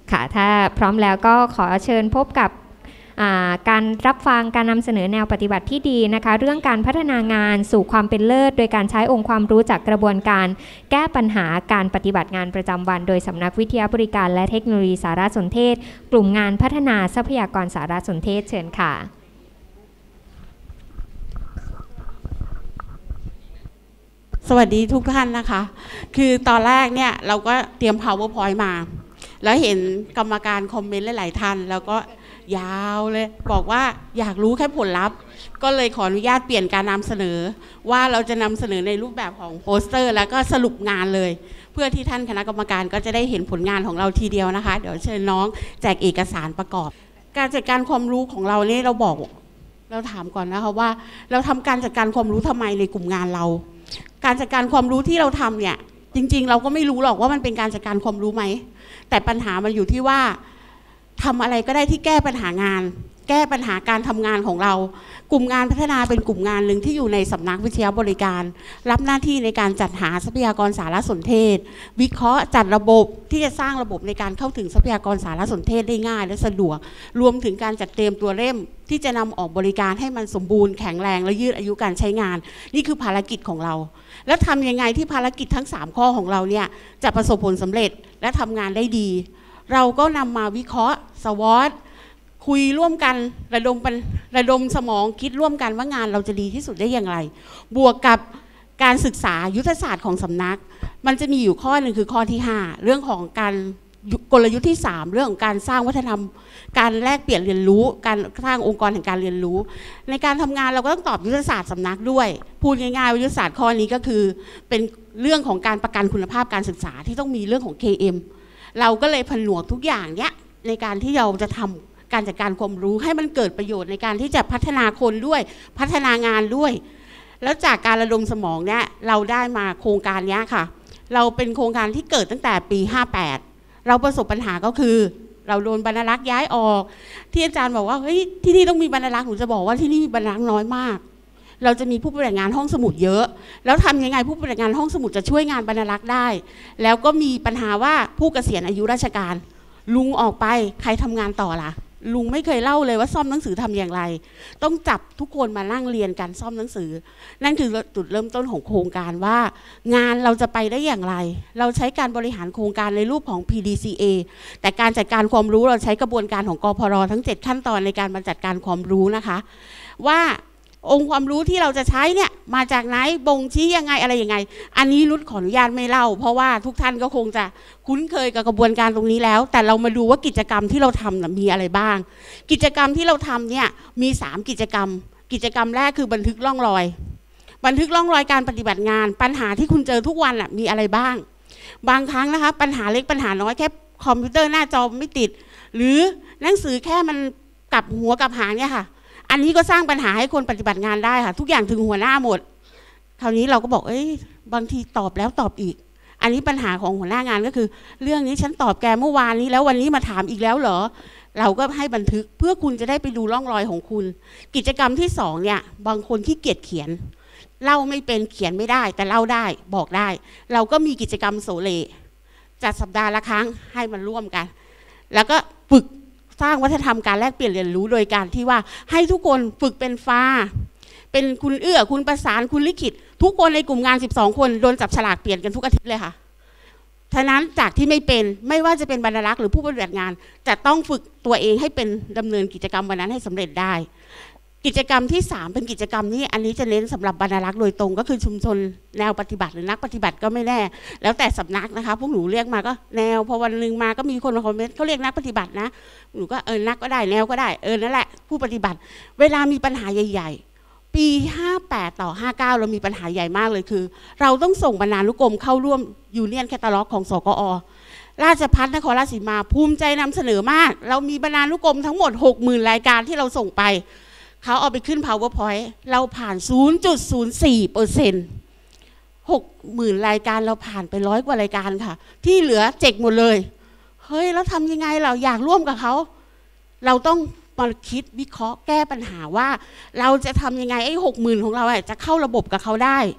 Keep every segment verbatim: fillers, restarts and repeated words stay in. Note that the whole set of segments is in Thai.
ค่ะถ้าพร้อมแล้วก็ขอเชิญพบกับการรับฟังการนำเสนอแนวปฏิบัติที่ดีนะคะเรื่องการพัฒนางานสู่ความเป็นเลิศโดยการใช้องค์ความรู้จากกระบวนการแก้ปัญหาการปฏิบัติงานประจำวันโดยสำนักวิทยาบริการและเทคโนโลยีสารสนเทศกลุ่มงานพัฒนาทรัพยากรสารสนเทศเชิญค่ะสวัสดีทุกท่านนะคะคือตอนแรกเนี่ยเราก็เตรียม powerpoint มาแล้วเห็นกรรมการคอมเมนต์หลายๆท่านแล้วก็ยาวเลยบอกว่าอยากรู้แค่ผลลัพธ์ก็เลยขออนุญาตเปลี่ยนการนำเสนอว่าเราจะนำเสนอในรูปแบบของโปสเตอร์แล้วก็สรุปงานเลยเพื่อที่ท่านคณะกรรมการก็จะได้เห็นผลงานของเราทีเดียวนะคะเดี๋ยวเชิญน้องแจกเอกสารประกอบการจัดการความรู้ของเราเนี่ยเราบอกเราถามก่อนนะคะว่าเราทำการจัดการความรู้ทำไมในกลุ่มงานเราการจัดการความรู้ที่เราทำเนี่ยจริงๆเราก็ไม่รู้หรอกว่ามันเป็นการจัดการความรู้ไหมแต่ปัญหามันอยู่ที่ว่าทำอะไรก็ได้ที่แก้ปัญหางานแก้ปัญหาการทำงานของเรากลุ่มงานพัฒนาเป็นกลุ่มงานหนึ่งที่อยู่ในสำนักวิทยาบริการรับหน้าที่ในการจัดหาทรัพยากรสารสนเทศวิเคราะห์จัดระบบที่จะสร้างระบบในการเข้าถึงทรัพยากรสารสนเทศได้ง่ายและสะดวกรวมถึงการจัดเตรียมตัวเล่มที่จะนำออกบริการให้มันสมบูรณ์แข็งแรงและยืดอายุการใช้งานนี่คือภารกิจของเราแล้วทำยังไงที่ภารกิจทั้งสามข้อของเราเนี่ยจะประสบผลสำเร็จและทำงานได้ดีเราก็นำมาวิเคราะห์สวอตคุยร่วมกันระดมระดมสมองคิดร่วมกันว่างานเราจะดีที่สุดได้อย่างไรบวกกับการศึกษายุทธศาสตร์ของสำนักมันจะมีอยู่ข้อหนึ่งคือข้อที่ห้าเรื่องของการกลยุทธ์ที่สามเรื่องของการสร้างวัฒนธรรมการแลกเปลี่ยนเรียนรู้การสร้างองค์กรแห่งการเรียนรู้ในการทำงานเราก็ต้องตอบยุทธศาสตร์สำนักด้วยพูดง่ายๆว่ายุทธศาสตร์ข้อนี้ก็คือเป็นเรื่องของการประกันคุณภาพการศึกษาที่ต้องมีเรื่องของ เค เอ็ม เราก็เลยผนวกทุกอย่างเนี้ยในการที่เราจะทำการจัดการความรู้ให้มันเกิดประโยชน์ในการที่จะพัฒนาคนด้วยพัฒนางานด้วยแล้วจากการระดมสมองเนี้ยเราได้มาโครงการเนี้ยค่ะเราเป็นโครงการที่เกิดตั้งแต่ปีห้าแปดเราประสบปัญหาก็คือเราโดนบรรณารักษ์ย้ายออกที่อาจารย์บอกว่าเฮ้ยที่นี่ต้องมีบรรณารักษ์หนูจะบอกว่าที่นี่มีบรรณารักษ์น้อยมากเราจะมีผู้ปฏิบัติงานห้องสมุดเยอะแล้วทำยังไงผู้ปฏิบัติงานห้องสมุดจะช่วยงานบรรณารักษ์ได้แล้วก็มีปัญหาว่าผู้เกษียณอายุราชการลุงออกไปใครทำงานต่อล่ะลุงไม่เคยเล่าเลยว่าซ่อมหนังสือทำอย่างไรต้องจับทุกคนมานั่งเรียนกันซ่อมหนังสือนั่นคือจุดเริ่มต้นของโครงการว่างานเราจะไปได้อย่างไรเราใช้การบริหารโครงการในรูปของ พี ดี ซี เอ แต่การจัดการความรู้เราใช้กระบวนการของกพร.ทั้งเจ็ดขั้นตอนในการมาจัดการความรู้นะคะว่าองค์ความรู้ที่เราจะใช้เนี่ยมาจากไหนบ่งชี้ยังไงอะไรยังไงอันนี้รุดขออนุญาตไม่เล่าเพราะว่าทุกท่านก็คงจะคุ้นเคยกับกระบวนการตรงนี้แล้วแต่เรามาดูว่ากิจกรรมที่เราทำนะมีอะไรบ้างกิจกรรมที่เราทำเนี่ยมีสามกิจกรรมกิจกรรมแรกคือบันทึกร่องรอยบันทึกร่องรอยการปฏิบัติงานปัญหาที่คุณเจอทุกวันอ่ะมีอะไรบ้างบางครั้งนะคะปัญหาเล็กปัญหาน้อยแค่คอมพิวเตอร์หน้าจอไม่ติดหรือหนังสือแค่มันกลับหัวกลับหางเนี่ยค่ะอันนี้ก็สร้างปัญหาให้คนปฏิบัติงานได้ค่ะทุกอย่างถึงหัวหน้าหมดคราวนี้เราก็บอกเอ้ยบางทีตอบแล้วตอบอีกอันนี้ปัญหาของหัวหน้างานก็คือเรื่องนี้ฉันตอบแกเมื่อวานนี้แล้ววันนี้มาถามอีกแล้วเหรอเราก็ให้บันทึกเพื่อคุณจะได้ไปดูร่องรอยของคุณกิจกรรมที่สองเนี่ยบางคนขี้เกียจเขียนเล่าไม่เป็นเขียนไม่ได้แต่เล่าได้บอกได้เราก็มีกิจกรรมโสเลจัดสัปดาห์ละครั้งให้มันร่วมกันแล้วก็ฝึกสร้างวัฒนธรรมการแลกเปลี่ยนเรียนรู้โดยการที่ว่าให้ทุกคนฝึกเป็นฟ้าเป็นคุณเอื้อคุณประสานคุณลิขิตทุกคนในกลุ่มงานสิบสองคนโดนจับฉลากเปลี่ยนกันทุกอาทิตย์เลยค่ะฉะนั้นจากที่ไม่เป็นไม่ว่าจะเป็นบรรณารักษ์หรือผู้ปฏิบัติงานจะต้องฝึกตัวเองให้เป็นดำเนินกิจกรรมวันนั้นให้สำเร็จได้กิจกรรมที่สามเป็นกิจกรรมนี้อันนี้จะเน้นสำหรับบรรณารักษ์โดยตรงก็คือชุมชนแนวปฏิบัติหรือนักปฏิบัติก็ไม่แน่แล้วแต่สำนักนะคะพวกหนูเรียกมาก็แนวพอวันหนึ่งมาก็มีคนมาคอมเมนต์เขาเรียกนักปฏิบัตินะหนูก็เออนักก็ได้แนวก็ได้เออนั่นแหละผู้ปฏิบัติเวลามีปัญหาใหญ่ๆปีห้าแปดต่อห้าเก้าเรามีปัญหาใหญ่มากเลยคือเราต้องส่งบรรณานุกรมเข้าร่วมยูเนียนแคตตาล็อกของสกอ.ราชภัฏนครราชสีมาภูมิใจนำเสนอมากเรามีบรรณานุกรมทั้งหมด หกหมื่น รายการที่เราส่งไปเขาเอาไปขึ้น PowerPoint เราผ่าน ศูนย์จุดศูนย์สี่เปอร์เซ็นต์ หกหมื่น รายการเราผ่านไปร้อยกว่ารายการค่ะที่เหลือเจ๊กหมดเลยเฮ้ยแล้วทำยังไงเราอยากร่วมกับเขาเราต้องมาคิดวิเคราะห์แก้ปัญหาว่าเราจะทำยังไงไอ้หกหมื่นของเราจะเข้าระบบกับเขาได้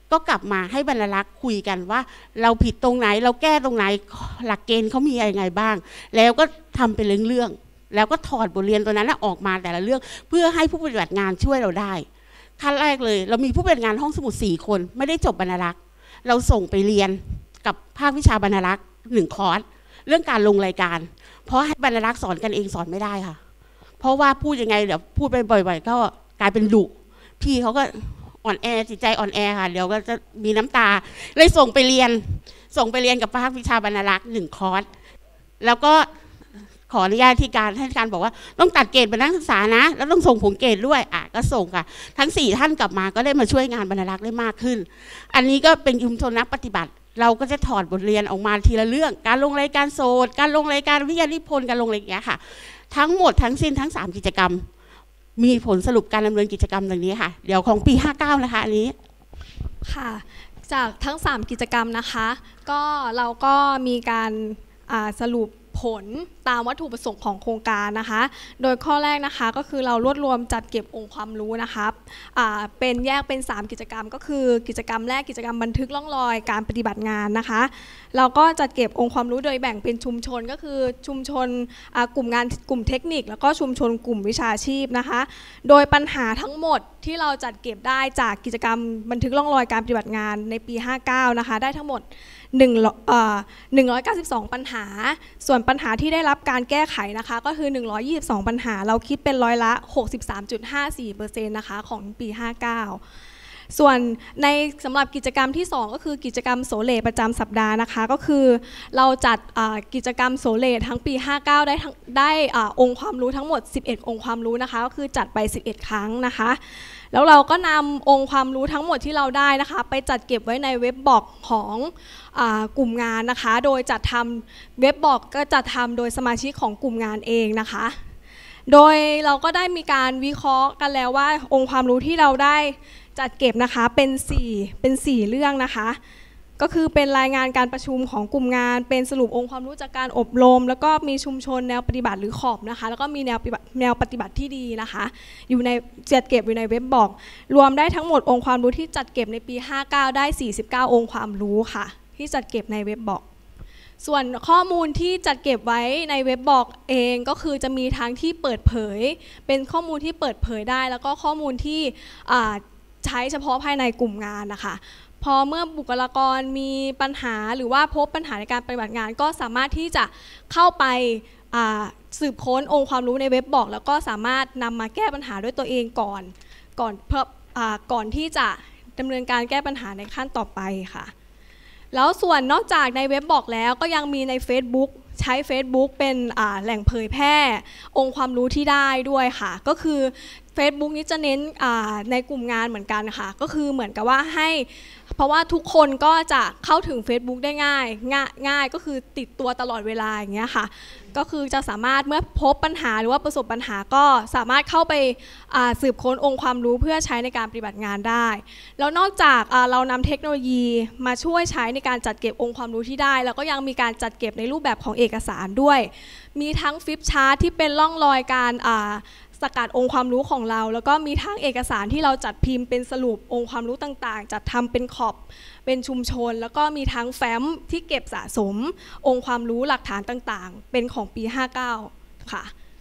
ก็กลับมาให้บรรลักษ์คุยกันว่าเราผิดตรงไหนเราแก้ตรงไหนหลักเกณฑ์เขามียังไงบ้างแล้วก็ทำเป็นเรื่องๆแล้วก็ถอดบทเรียนตัวนั้นออกมาแต่ละเรื่องเพื่อให้ผู้ปฏิบัติงานช่วยเราได้ขั้นแรกเลยเรามีผู้ปฏิบัติงานห้องสมุดสี่คนไม่ได้จบบรรลักษ์เราส่งไปเรียนกับภาควิชาบรรลักษ์หนึ่งคอร์สเรื่องการลงรายการเพราะให้บรรลักษ์สอนกันเองสอนไม่ได้ค่ะเพราะว่าพูดยังไงเดี๋ยวพูดไปบ่อยๆก็กลายเป็นดุพี่เขาก็อ่อนแอจิตใจอ่อนแอค่ะเดี๋ยวก็จะมีน้ำตาเลยส่งไปเรียนส่งไปเรียนกับภาควิชาบรรลักษ์หนึ่งคอร์สแล้วก็ขออนุญาตที่การให้การบอกว่าต้องตัดเกรดเป็นนักศึกษานะแล้วต้องส่งผลเกรดด้วยอ่ะก็ส่งค่ะทั้งสี่ท่านกลับมาก็ได้มาช่วยงานบรรลักษ์ได้มากขึ้นอันนี้ก็เป็นชุมชนนักปฏิบัติเราก็จะถอดบทเรียนออกมาทีละเรื่องการลงรายการโสดการลงรายการวิทยานิพนธ์การลงอะไรอย่างเงี้ยค่ะทั้งหมดทั้งสิ้นทั้งสามกิจกรรมมีผลสรุปการดำเนินกิจกรรมดังนี้ค่ะเดี๋ยวของปีห้าเก้านะคะอันนี้ค่ะจากทั้งสามกิจกรรมนะคะก็เราก็มีการสรุปผลตามวัตถุประสงค์ของโครงการนะคะโดยข้อแรกนะคะก็คือเรารวบรวมจัดเก็บองค์ความรู้นะคะเป็นแยกเป็นสามกิจกรรมก็คือกิจกรรมแรกกิจกรรมบันทึกร่องรอยการปฏิบัติงานนะคะเราก็จัดเก็บองค์ความรู้โดยแบ่งเป็นชุมชนก็คือชุมชนกลุ่มงานกลุ่มเทคนิคแล้วก็ชุมชนกลุ่มวิชาชีพนะคะโดยปัญหาทั้งหมดที่เราจัดเก็บได้จากกิจกรรมบันทึกร่องรอยการปฏิบัติงานในปีห้าเก้านะคะได้ทั้งหมดหนึ่งร้อยเก้าสิบสองปัญหาส่วนปัญหาที่ได้รับการแก้ไขนะคะก็คือหนึ่งร้อยยี่สิบสองปัญหาเราคิดเป็นร้อยละ หกสิบสามจุดห้าสี่เปอร์เซ็นต์ นะคะของปีห้าเก้าส่วนในสำหรับกิจกรรมที่สองก็คือกิจกรรมโสเลประจำสัปดาห์นะคะก็คือเราจัดกิจกรรมโสเลทั้งปีห้าเก้าได้ได้องค์ความรู้ทั้งหมดสิบเอ็ดองค์ความรู้นะคะก็คือจัดไปสิบเอ็ดครั้งนะคะแล้วเราก็นำองค์ความรู้ทั้งหมดที่เราได้นะคะไปจัดเก็บไว้ในเว็บบล็อกของกลุ่มงานนะคะโดยจัดทำเว็บบล็อกก็จัดทำโดยสมาชิกของกลุ่มงานเองนะคะโดยเราก็ได้มีการวิเคราะห์กันแล้วว่าองค์ความรู้ที่เราได้จัดเก็บนะคะเป็นสี่เป็นสี่เรื่องนะคะก็คือเป็นรายงานการประชุมของกลุ่มงานเป็นสรุปองค์ความรู้จากการอบรมแล้วก็มีชุมชนแนวปฏิบัติหรือขอบนะคะแล้วก็มีแนวปฏิบัติแนวปฏิบัติที่ดีนะคะอยู่ในจัดเก็บอยู่ในเว็บบล็อกรวมได้ทั้งหมดองค์ความรู้ที่จัดเก็บในปีห้าเก้าได้สี่สิบเก้าองค์ความรู้ค่ะที่จัดเก็บในเว็บบล็อกส่วนข้อมูลที่จัดเก็บไว้ในเว็บบล็อกเองก็คือจะมีทั้งที่เปิดเผยเป็นข้อมูลที่เปิดเผยได้แล้วก็ข้อมูลที่ใช้เฉพาะภายในกลุ่มงานนะคะพอเมื่อบุคลากรมีปัญหาหรือว่าพบปัญหาในการปฏิบัติงานก็สามารถที่จะเข้าไปสืบค้นองค์ความรู้ในเว็บบล็อกแล้วก็สามารถนำมาแก้ปัญหาด้วยตัวเองก่อนก่อนเพื่อก่อนที่จะดำเนินการแก้ปัญหาในขั้นต่อไปค่ะแล้วส่วนนอกจากในเว็บบล็อกแล้วก็ยังมีใน Facebook ใช้ Facebook เป็นแหล่งเผยแพร่องค์ความรู้ที่ได้ด้วยค่ะก็คือ Facebook นี้จะเน้นในกลุ่มงานเหมือนกันค่ะก็คือเหมือนกับว่าให้เพราะว่าทุกคนก็จะเข้าถึง Facebook ได้ง่ายง่ายง่ายก็คือติดตัวตลอดเวลาอย่างเงี้ยค่ะก็คือจะสามารถเมื่อพบปัญหาหรือว่าประสบปัญหาก็สามารถเข้าไปสืบค้นองค์ความรู้เพื่อใช้ในการปฏิบัติงานได้แล้วนอกจากเรานำเทคโนโลยีมาช่วยใช้ในการจัดเก็บองค์ความรู้ที่ได้แล้วก็ยังมีการจัดเก็บในรูปแบบของเอกสารด้วยมีทั้งฟลิปชาร์ตที่เป็นร่องรอยการสกัดองค์ความรู้ของเราแล้วก็มีทั้งเอกสารที่เราจัดพิมพ์เป็นสรุปองค์ความรู้ต่างๆจัดทำเป็นขอบเป็นชุมชนแล้วก็มีทั้งแฟ้มที่เก็บสะสมองค์ความรู้หลักฐานต่างๆเป็นของปีห้าเก้าค่ะ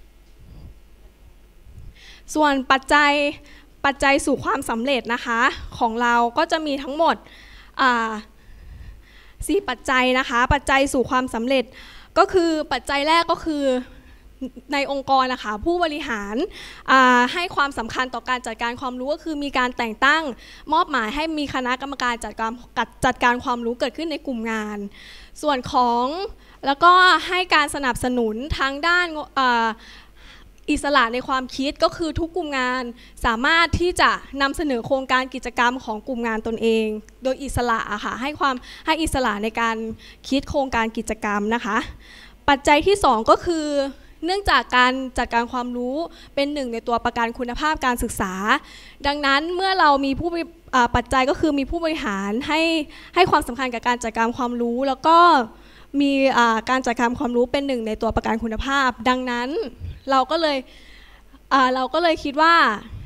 ส่วนปัจจัยปัจจัยสู่ความสำเร็จนะคะของเราก็จะมีทั้งหมดสี่ปัจจัยนะคะปัจจัยสู่ความสำเร็จก็คือปัจจัยแรกก็คือในองค์กรนะคะผู้บริหารให้ความสำคัญต่อการจัดการความรู้ก็คือมีการแต่งตั้งมอบหมายให้มีคณะกรรมการจัดการจัดการความรู้เกิดขึ้นในกลุ่มงานส่วนของแล้วก็ให้การสนับสนุนทางด้านอิสระในความคิดก็คือทุกกลุ่มงานสามารถที่จะนำเสนอโครงการกิจกรรมของกลุ่มงานตนเองโดยอิสระค่ะให้ความให้อิสระในการคิดโครงการกิจกรรมนะคะปัจจัยที่สองก็คือเนื่องจากการจัดการความรู้เป็นหนึ่งในตัวประกันคุณภาพการศึกษาดังนั้นเมื่อเรามีผู้ปัจจัยก็คือมีผู้บริหารให้ให้ความสำคัญกับการจัดการความรู้แล้วก็มีการจัดการความรู้เป็นหนึ่งในตัวประกันคุณภาพดังนั้นเราก็เลยเราก็เลยคิดว่า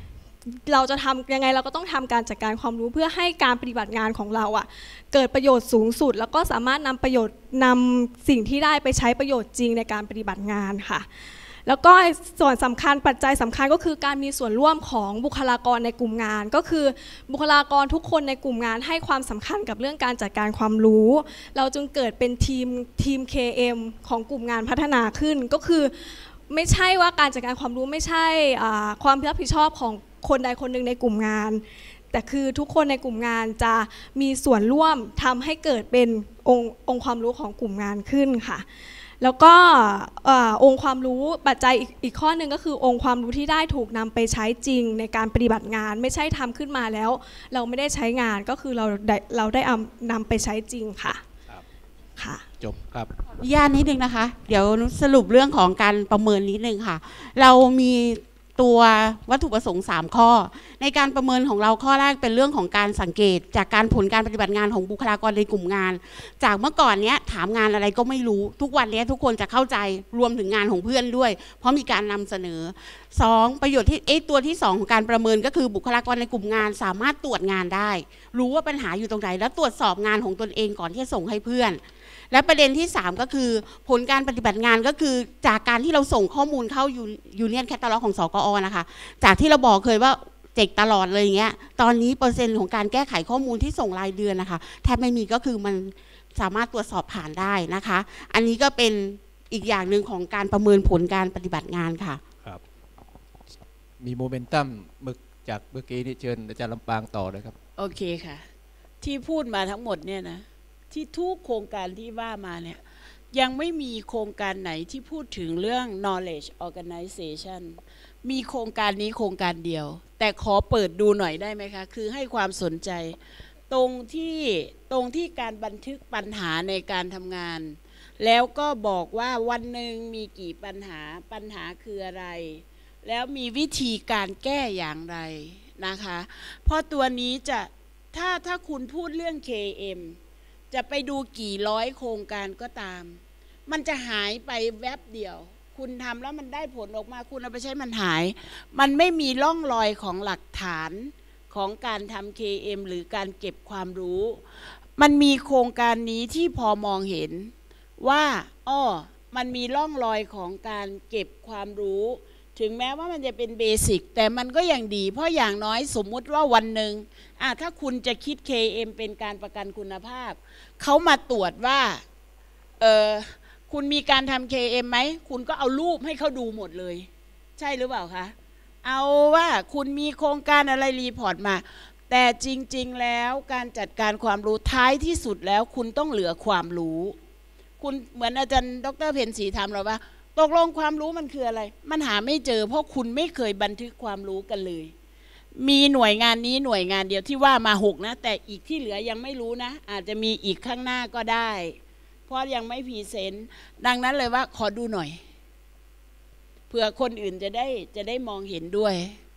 เราจะทำยังไงเราก็ต้องทำการจัดการความรู้เพื่อให้การปฏิบัติงานของเราอ่ะเกิดประโยชน์สูงสุดแล้วก็สามารถนำประโยชน์นำสิ่งที่ได้ไปใช้ประโยชน์จริงในการปฏิบัติงานค่ะแล้วก็ส่วนสำคัญปัจจัยสำคัญก็คือการมีส่วนร่วมของบุคลากรในกลุ่มงานก็คือบุคลากรทุกคนในกลุ่มงานให้ความสำคัญกับเรื่องการจัดการความรู้เราจึงเกิดเป็นทีมทีม เค เอ็ม ของกลุ่มงานพัฒนาขึ้นก็คือไม่ใช่ว่าการจัดการความรู้ไม่ใช่ความรับผิดชอบของคนใดคนหนึ่งในกลุ่มงานแต่คือทุกคนในกลุ่มงานจะมีส่วนร่วมทำให้เกิดเป็นองค์องค์ความรู้ของกลุ่มงานขึ้นค่ะแล้วก็องค์ความรู้ปัจจัยอีกอีกข้อหนึ่งก็คือองค์ความรู้ที่ได้ถูกนำไปใช้จริงในการปฏิบัติงานไม่ใช่ทำขึ้นมาแล้วเราไม่ได้ใช้งานก็คือเราได้เราได้นำไปใช้จริงค่ะค่ะจบครับย่านิดนึงนะคะเดี๋ยวสรุปเรื่องของการประเมินนิดนึงค่ะเรามีตัววัตถุประสงค์สามข้อในการประเมินของเราข้อแรกเป็นเรื่องของการสังเกตจากการผลการปฏิบัติงานของบุคลากรในกลุ่มงานจากเมื่อก่อนเนี้ยถามงานอะไรก็ไม่รู้ทุกวันนี้ทุกคนจะเข้าใจรวมถึงงานของเพื่อนด้วยเพราะมีการนำเสนอสองประโยชน์ที่เอ๊ะตัวที่สองของการประเมินก็คือบุคลากรในกลุ่มงานสามารถตรวจงานได้รู้ว่าปัญหาอยู่ตรงไหนแล้วตรวจสอบงานของตนเองก่อนที่จะส่งให้เพื่อนและประเด็นที่สามก็คือผลการปฏิบัติงานก็คือจากการที่เราส่งข้อมูลเข้ายูเนียนแคตตาล็อกของสกอนะคะจากที่เราบอกเคยว่าเจกตลอดเลยอย่างเงี้ยตอนนี้เปอร์เซ็นต์ของการแก้ไขข้อมูลที่ส่งรายเดือนนะคะแทบไม่มีก็คือมันสามารถตรวจสอบผ่านได้นะคะอันนี้ก็เป็นอีกอย่างหนึ่งของการประเมินผลการปฏิบัติงานค่ะครับมีโมเมนตัมเมื่อจากเมื่อกี้นี่เชิญอาจารย์ลำปางต่อเลยครับโอเคค่ะที่พูดมาทั้งหมดเนี่ยนะที่ทุกโครงการที่ว่ามาเนี่ยยังไม่มีโครงการไหนที่พูดถึงเรื่อง knowledge organization มีโครงการนี้โครงการเดียวแต่ขอเปิดดูหน่อยได้ไหมคะคือให้ความสนใจตรงที่ตรงที่การบันทึกปัญหาในการทำงานแล้วก็บอกว่าวันหนึ่งมีกี่ปัญหาปัญหาคืออะไรแล้วมีวิธีการแก้อย่างไรนะคะเพราะตัวนี้จะถ้าถ้าคุณพูดเรื่อง เค เอ็มจะไปดูกี่ร้อยโครงการก็ตามมันจะหายไปแวบเดียวคุณทำแล้วมันได้ผลออกมาคุณเอาไปใช้มันหายมันไม่มีร่องรอยของหลักฐานของการทำ เค เอ็ม หรือการเก็บความรู้มันมีโครงการนี้ที่พอมองเห็นว่าอ้อมันมีร่องรอยของการเก็บความรู้ถึงแม้ว่ามันจะเป็นเบสิกแต่มันก็ยังดีเพราะอย่างน้อยสมมุติว่าวันหนึ่งอ่ะถ้าคุณจะคิด เค เอ็ม เป็นการประกันคุณภาพเขามาตรวจว่าเออคุณมีการทำ เค เอ็ม ไหมคุณก็เอารูปให้เขาดูหมดเลยใช่หรือเปล่าคะเอาว่าคุณมีโครงการอะไรรีพอร์ตมาแต่จริงๆแล้วการจัดการความรู้ท้ายที่สุดแล้วคุณต้องเหลือความรู้คุณเหมือนอาจารย์ดร.เพ็ญศรีถามเราว่าตกลงความรู้มันคืออะไรมันหาไม่เจอเพราะคุณไม่เคยบันทึกความรู้กันเลยมีหน่วยงานนี้หน่วยงานเดียวที่ว่ามาหกนะแต่อีกที่เหลือยังไม่รู้นะอาจจะมีอีกข้างหน้าก็ได้เพราะยังไม่พรีเซนต์ดังนั้นเลยว่าขอดูหน่อยเผื่อคนอื่นจะได้จะได้มองเห็นด้วย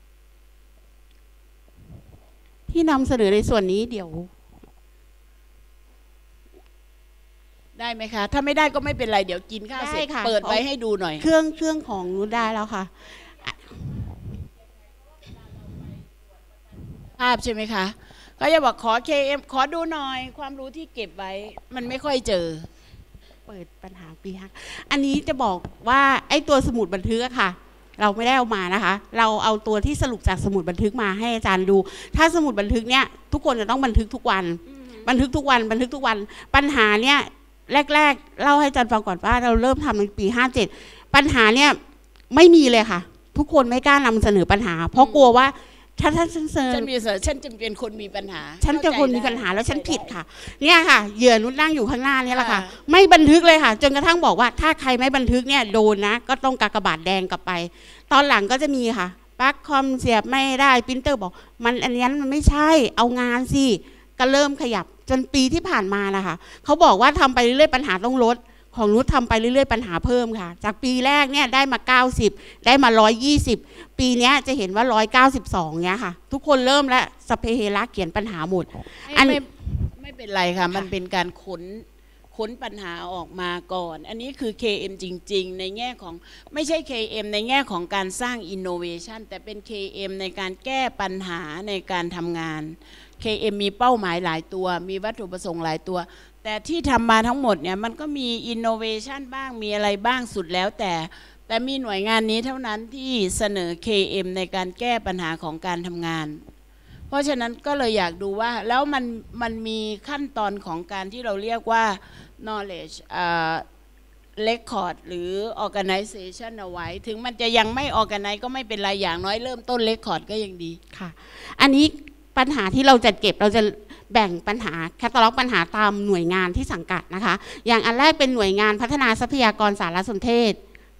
ที่นำเสนอในส่วนนี้เดี๋ยวได้ไหมคะถ้าไม่ได้ก็ไม่เป็นไรเดี๋ยวกินข้าวเสร็จเปิดไว้ให้ดูหน่อยเครื่องเครื่องของนู้นได้แล้วค่ะภาพใช่ไหมคะก็จะบอกขอ เค เอ็ม ขอดูหน่อยความรู้ที่เก็บไว้มันไม่ค่อยเจอเปิดปัญหาปีห้าอันนี้จะบอกว่าไอ้ตัวสมุดบันทึกอะค่ะเราไม่ได้เอามานะคะเราเอาตัวที่สรุปจากสมุดบันทึกมาให้อาจารย์ดูถ้าสมุดบันทึกเนี้ยทุกคนจะต้องบันทึกทุกวันบันทึกทุกวันบันทึกทุกวันปัญหาเนี้ยแรกๆเล่าให้อาจารย์ฟังก่อนว่าเราเริ่มทำในปีห้าเจ็ดปัญหาเนี่ยไม่มีเลยค่ะทุกคนไม่กล้านำเสนอปัญหาเพราะกลัวว่าฉันฉันฉันฉันมีเสฉันจะเป็นคนมีปัญหาฉันจะคนมีปัญหาแล้วฉันผิดค่ะเนี่ยค่ะเหยื่อนุชนั่งอยู่ข้างหน้านี่แหละค่ะไม่บันทึกเลยค่ะจนกระทั่งบอกว่าถ้าใครไม่บันทึกเนี่ยโดนนะก็ต้องกากบาทแดงกลับไปตอนหลังก็จะมีค่ะปลั๊กคอมเสียบไม่ได้ปรินเตอร์บอกมันอันนี้มันไม่ใช่เอางานสิก็เริ่มขยับจนปีที่ผ่านมานะคะเขาบอกว่าทำไปเรื่อยๆปัญหาต้องลดของนุชทำไปเรื่อยๆปัญหาเพิ่มค่ะจากปีแรกเนี่ยได้มาเก้าสิบได้มาหนึ่งร้อยยี่สิบปีนี้จะเห็นว่าหนึ่งร้อยเก้าสิบสองเนี้ยค่ะทุกคนเริ่มแล้วสเปเฮระเขียนปัญหาหมดอันไม่ไม่เป็นไรค่ะมันเป็นการค้นค้นปัญหาออกมาก่อนอันนี้คือ เค เอ็ม จริงๆในแง่ของไม่ใช่ เค เอ็ม ในแง่ของการสร้าง innovation แต่เป็น เค เอ็ม ในการแก้ปัญหาในการทำงาน เค เอ็ม มีเป้าหมายหลายตัวมีวัตถุประสงค์หลายตัวแต่ที่ทำมาทั้งหมดเนี่ยมันก็มี innovation บ้างมีอะไรบ้างสุดแล้วแต่แต่มีหน่วยงานนี้เท่านั้นที่เสนอ เค เอ็ม ในการแก้ปัญหาของการทำงานเพราะฉะนั้นก็เลยอยากดูว่าแล้วมันมันมีขั้นตอนของการที่เราเรียกว่า knowledge uh, record หรือ organization เอาไว้ถึงมันจะยังไม่ organize ก็ไม่เป็นไรอย่างน้อยเริ่มต้น record ก็ยังดีค่ะอันนี้ปัญหาที่เราจัดเก็บเราจะแบ่งปัญหาแคตตาล็อกปัญหาตามหน่วยงานที่สังกัดนะคะอย่างอันแรกเป็นหน่วยงานพัฒนาทรัพยากรสารสนเทศ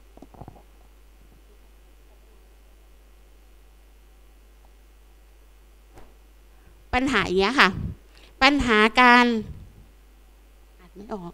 ปัญหาอย่างเงี้ยค่ะปัญหาการอ่านไม่ออก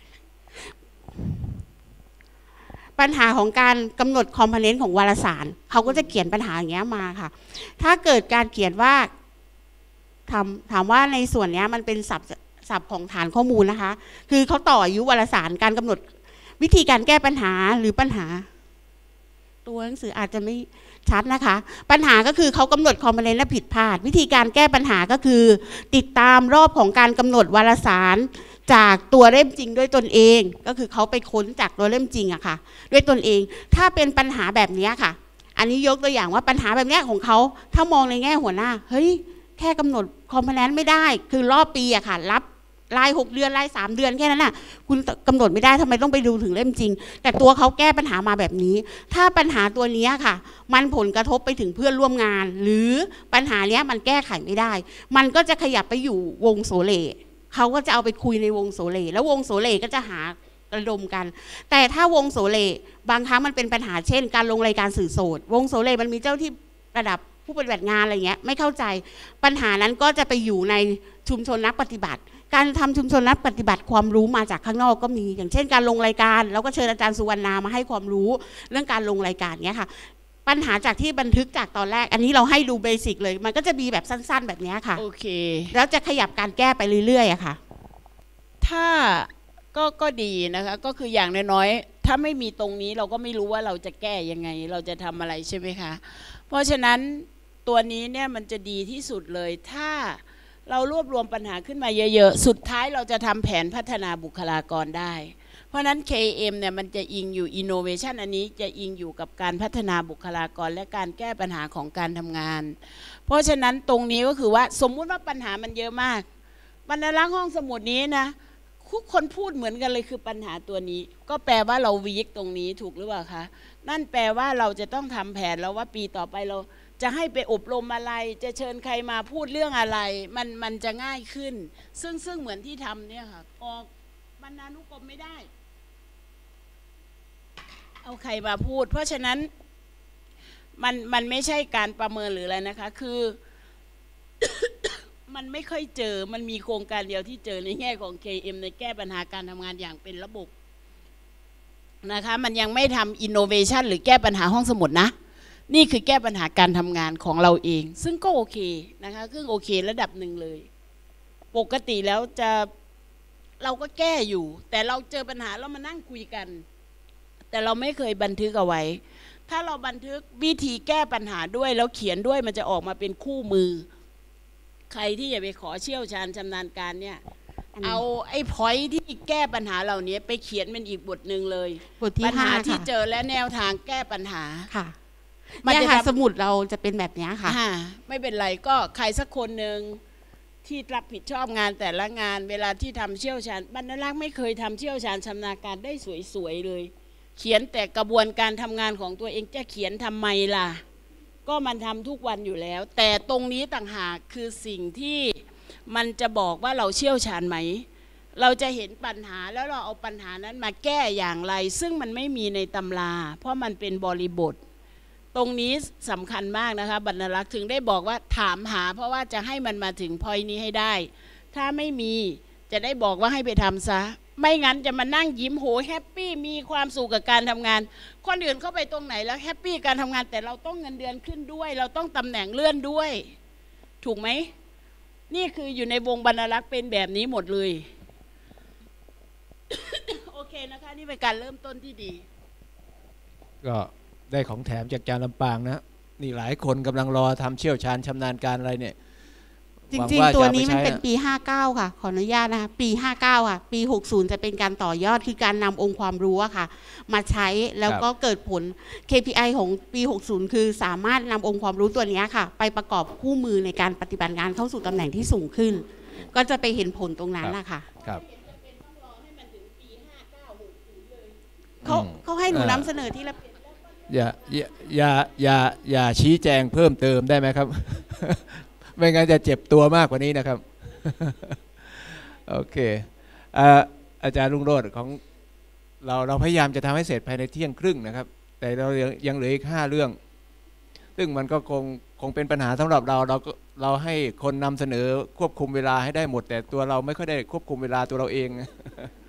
ปัญหาของการกำหนดคอมโพเนนต์ของวารสารเขาก็จะเขียนปัญหาอย่างเงี้ยมาค่ะถ้าเกิดการเขียนว่าถามถามว่าในส่วนนี้มันเป็นศัพท์ศัพท์ของฐานข้อมูลนะคะคือเขาต่ออายุวารสารการกำหนดวิธีการแก้ปัญหาหรือปัญหาตัวหนังสืออาจจะไม่ชัดนะคะปัญหาก็คือเขากำหนดคอมโพเนนต์และผิดพลาดวิธีการแก้ปัญหาก็คือติดตามรอบของการกำหนดวารสารจากตัวเล่มจริงด้วยตนเองก็คือเขาไปค้นจากตัวเล่มจริงอะค่ะด้วยตนเองถ้าเป็นปัญหาแบบนี้ค่ะอันนี้ยกตัวอย่างว่าปัญหาแบบนี้ของเขาถ้ามองในแง่หัวหน้าเฮ้ยแค่กำหนดคอมโพเนนต์ไม่ได้คือรอบปีอะค่ะรับรายหกเดือนรายสามเดือนแค่นั้นน่ะคุณกำหนดไม่ได้ทำไมต้องไปดูถึงเล่มจริงแต่ตัวเขาแก้ปัญหามาแบบนี้ถ้าปัญหาตัวนี้ค่ะมันผลกระทบไปถึงเพื่อนร่วมงานหรือปัญหาเนี้ยมันแก้ไขไม่ได้มันก็จะขยับไปอยู่วงโสเลเขาก็จะเอาไปคุยในวงโสเลแล้ววงโสเลก็จะหากระดมกันแต่ถ้าวงโสเลบางครั้งมันเป็นปัญหาเช่นการลงรายการสื่อโสดวงโสเลมันมีเจ้าที่ระดับผู้ปฏิบัติงานอะไรเงี้ยไม่เข้าใจปัญหานั้นก็จะไปอยู่ในชุมชนนักปฏิบัติการทำชุมชนนักปฏิบัติความรู้มาจากข้างนอกก็มีอย่างเช่นการลงรายการแล้วก็เชิญอาจารย์สุวรรณามาให้ความรู้เรื่องการลงรายการเนี้ยค่ะปัญหาจากที่บันทึกจากตอนแรกอันนี้เราให้ดูเบสิกเลยมันก็จะมีแบบสั้นๆแบบนี้ค่ะโอเคแล้วจะขยับการแก้ไปเรื่อยๆอะค่ะถ้าก็ก็ดีนะคะก็คืออย่างน้อยๆถ้าไม่มีตรงนี้เราก็ไม่รู้ว่าเราจะแก้ยังไงเราจะทำอะไรใช่ไหมคะเพราะฉะนั้นตัวนี้เนี่ยมันจะดีที่สุดเลยถ้าเรารวบรวมปัญหาขึ้นมาเยอะๆสุดท้ายเราจะทำแผนพัฒนาบุคลากรได้เพราะนั้น เค เอ็ม เนี่ยมันจะอิงอยู่ innovation อันนี้จะอิงอยู่กับการพัฒนาบุคลากรและการแก้ปัญหาของการทำงานเพราะฉะนั้นตรงนี้ก็คือว่าสมมุติว่าปัญหามันเยอะมากบรรลักษ์ห้องสมุดนี้นะทุกคนพูดเหมือนกันเลยคือปัญหาตัวนี้ก็แปลว่าเราวีคตรงนี้ถูกหรือเปล่าคะนั่นแปลว่าเราจะต้องทำแผนแล้วว่าปีต่อไปเราจะให้ไปอบรมอะไรจะเชิญใครมาพูดเรื่องอะไรมันมันจะง่ายขึ้นซึ่งซึ่งเหมือนที่ทำเนี่ยค่ะออกบรรณานุกรมไม่ได้เอาใครมาพูดเพราะฉะนั้นมันมันไม่ใช่การประเมินหรืออะไรนะคะคือ มันไม่ค่อยเจอมันมีโครงการเดียวที่เจอในแง่ของ เค เอ็ม ในแก้ปัญหาการทำงานอย่างเป็นระบบนะคะมันยังไม่ทำ innovation หรือแก้ปัญหาห้องสมุดนะนี่คือแก้ปัญหาการทำงานของเราเองซึ่งก็โอเคนะคะซึ่งโอเคระดับหนึ่งเลยปกติแล้วจะเราก็แก้อยู่แต่เราเจอปัญหาแล้วมานั่งคุยกันแต่เราไม่เคยบันทึกเอาไว้ถ้าเราบันทึกวิธีแก้ปัญหาด้วยแล้วเขียนด้วยมันจะออกมาเป็นคู่มือใครที่อย่าไปขอเชี่ยวชาญชำนาญการเนี่ยเอาไอ้พอยที่แก้ปัญหาเหล่านี้ไปเขียนเป็นอีกบทหนึ่งเลยปัญหาที่เจอและแนวทางแก้ปัญหาค่ะมันจะสมุดเราจะเป็นแบบนี้ค่ะไม่เป็นไรก็ใครสักคนหนึ่งที่รับผิดชอบงานแต่ละงานเวลาที่ทำเชี่ยวชาญบรรณารักษ์ไม่เคยทำเชี่ยวชาญชำนาญการได้สวยๆเลยเขียนแต่กระบวนการทำงานของตัวเองจะเขียนทำไมล่ะก็มันทำทุกวันอยู่แล้วแต่ตรงนี้ต่างหากคือสิ่งที่มันจะบอกว่าเราเชี่ยวชาญไหมเราจะเห็นปัญหาแล้วเราเอาปัญหานั้นมาแก้อย่างไรซึ่งมันไม่มีในตำราเพราะมันเป็นบริบทตรงนี้สำคัญมากนะคะบรรณารักษ์ถึงได้บอกว่าถามหาเพราะว่าจะให้มันมาถึงพอยนี้ให้ได้ถ้าไม่มีจะได้บอกว่าให้ไปทำซะไม่งั้นจะมานั่งยิ้มโหแฮปปี้มีความสุขกับการทำงานคนอื่นเข้าไปตรงไหนแล้วแฮปปี้การทำงานแต่เราต้องเงินเดือนขึ้นด้วยเราต้องตำแหน่งเลื่อนด้วยถูกไหมนี่คืออยู่ในวงบรรณารักษ์เป็นแบบนี้หมดเลยนะคะนี่เป็นการเริ่มต้นที่ดีก็ได้ของแถมจากจารย์ลำปางนะนี่หลายคนกำลังรอทำเชี่ยวชาญชำนาญการอะไรเนี่ยจริงๆตัวนี้มันเป็นปีห้าสิบเก้าค่ะขออนุญาตนะคะปีห้าสิบเก้าค่ะปีหกสิบจะเป็นการต่อยอดคือการนำองค์ความรู้อะค่ะมาใช้แล้วก็เกิดผล เค พี ไอ ของปีหกสิบคือสามารถนำองค์ความรู้ตัวนี้ค่ะไปประกอบคู่มือในการปฏิบัติงานเข้าสู่ตำแหน่งที่สูงขึ้นก็จะไปเห็นผลตรงนั้นนะคะครับเขาเขาให้หนูนำเสนอที่ละอย่าอย่าอย่าอย่าอย่าชี้แจงเพิ่มเติมได้ไหมครับ ไม่งั้นจะเจ็บตัวมากกว่านี้นะครับ โอเคอ่าอาจารย์รุ่งโรจน์ของเราเราพยายามจะทำให้เสร็จภายในเที่ยงครึ่งนะครับ แต่เรายังยังเหลืออีกห้าเรื่อง ซึ่งมันก็คงคงเป็นปัญหาสำหรับเราเราก็เราให้คนนำเสนอควบคุมเวลาให้ได้หมด แต่ตัวเราไม่ค่อยได้ควบคุมเวลาตัวเราเอง